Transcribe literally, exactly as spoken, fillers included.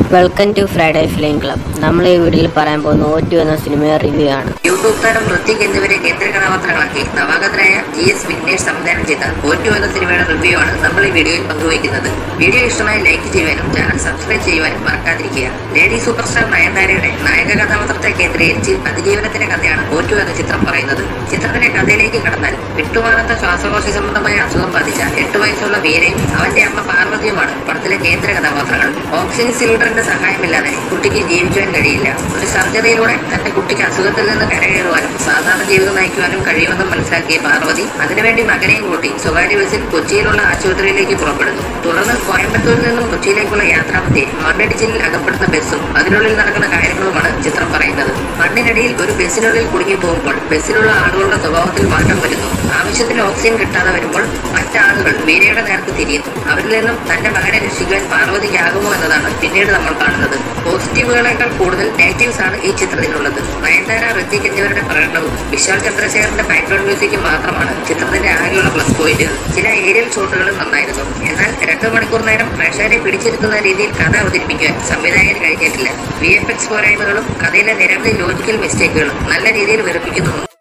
Welcome to Friday film club. നമ്മൾ ഈ വീഡിയോയിൽ പറയാൻ പോകുന്ന ഓ ടു എന്ന സിനിമയുടെ റിവ്യൂ ആണ്. യൂട്യൂബ് താരം ഋത്വിക് എന്നിവരെ കേന്ദ്ര കഥാപാത്രങ്ങളാക്കി നവാഗതനായ ജി എസ് വിഘ്നേഷ് സംവിധാനം ചെയ്ത ഓ ടു എന്ന സിനിമയുടെ റിവ്യൂ ആണ് നമ്മൾ ഈ വീഡിയോയിൽ പങ്കുവയ്ക്കുന്നത്. വീഡിയോ ഇഷ്ടമായി ലൈക്ക് ചെയ്യുവാനും ചാനൽ സബ്സ്ക്രൈബ് ചെയ്യുവാനും മറക്കാതിരിക്കുക. ലേഡി സൂപ്പർ സ്റ്റാർ നയൻതാരയുടെ നായക കഥാപാത്രത്തെ കേന്ദ്രീകരിച്ച് അതിജീവനത്തിന്റെ കഥയാണ് ഓ ടു എന്ന ചിത്രം പറയുന്നത്. ചിത്രത്തിന്റെ കഥയിലേക്ക് കടന്നാൽ വിട്ടുമാറാത്ത ശ്വാസകോശ സംബന്ധമായ അസുഖം ബാധിച്ച എട്ട് വയസ്സുള്ള വീരയും അവന്റെ അമ്മ പാർവതിയുമാണ് പടത്തിലെ കേന്ദ്ര കഥാപാത്രങ്ങൾ. ഓക്സിജൻ സിലിണ്ടറിന്റെ സഹായമില്ലാതെ കുട്ടിക്ക് ജീവിക്കുവാൻ കഴിയില്ല. ഒരു സർജറിയിലൂടെ തന്റെ കുട്ടിക്ക് അസുഖത്തിൽ നിന്ന് കരകയറുവാനും സാധാരണ ജീവിതം നയിക്കുവാനും കഴിയുമെന്ന് മനസ്സിലാക്കിയ പാർവതി അതിനുവേണ്ടി മകനെയും കൂട്ടി സ്വകാര്യ ബസിൽ കൊച്ചിയിലുള്ള ആശുപത്രിയിലേക്ക് പുറപ്പെടുന്നു. തുടർന്ന് കോയമ്പത്തൂരിൽ നിന്നും കൊച്ചിയിലേക്കുള്ള യാത്രാമധ്യേ മണ്ണിടിച്ചിലിൽ അകപ്പെടുന്ന ബസ്സും അതിനുള്ളിൽ നടക്കുന്ന കാര്യങ്ങളുമാണ് ചിത്രം പറയുന്നത്. മണ്ണിനടിയിൽ ഒരു ബസ്സിനുള്ളിൽ കുടുങ്ങി പോകുമ്പോൾ ബസ്സിലുള്ള ആളുകളുടെ സ്വഭാവത്തിൽ മാറ്റം വരുന്നു. ആവശ്യത്തിന് ഓക്സിജൻ കിട്ടാതെ വരുമ്പോൾ മറ്റാളുകൾ വീരയുടെ നേർക്ക് തിരിയുന്നു. അവരിൽ നിന്നും തന്റെ മകനെ രക്ഷിക്കാൻ പാർവതിക്കാകുമോ എന്നതാണ് പിന്നീട് നമ്മൾ കാണുന്നത്. പോസിറ്റീവുകളെക്കാൾ കൂടുതൽ നെഗറ്റീവ്സ് ആണ് ഈ ചിത്രത്തിലുള്ളത്. നയൻതാര, ഋത്വിക് എന്നിവരുടെ പ്രകടനവും വിശാൽ ചന്ദ്രശേഖറിന്റെ ബാക്ക്ഗ്രൗണ്ട് മ്യൂസിക്കും മാത്രമാണ് ചിത്രത്തിന്റെ ആകെയുള്ള പ്ലസ് പോയിന്റുകൾ. ചില ഏരിയൽ ഷോട്ടുകളും നന്നായിരുന്നു. എന്നാൽ രണ്ടു മണിക്കൂർ നേരം പ്രേക്ഷകരെ പിടിച്ചിരുത്തുന്ന രീതിയിൽ കഥ അവതരിപ്പിക്കുവാൻ സംവിധായകന് കഴിഞ്ഞിട്ടില്ല. വി എഫ് എക്സ് പോരായ്മകളും കഥയിലെ നിരവധി ലോജിക്കൽ മിസ്റ്റേക്കുകളും നല്ല രീതിയിൽ വെറുപ്പിക്കുന്നുണ്ട്.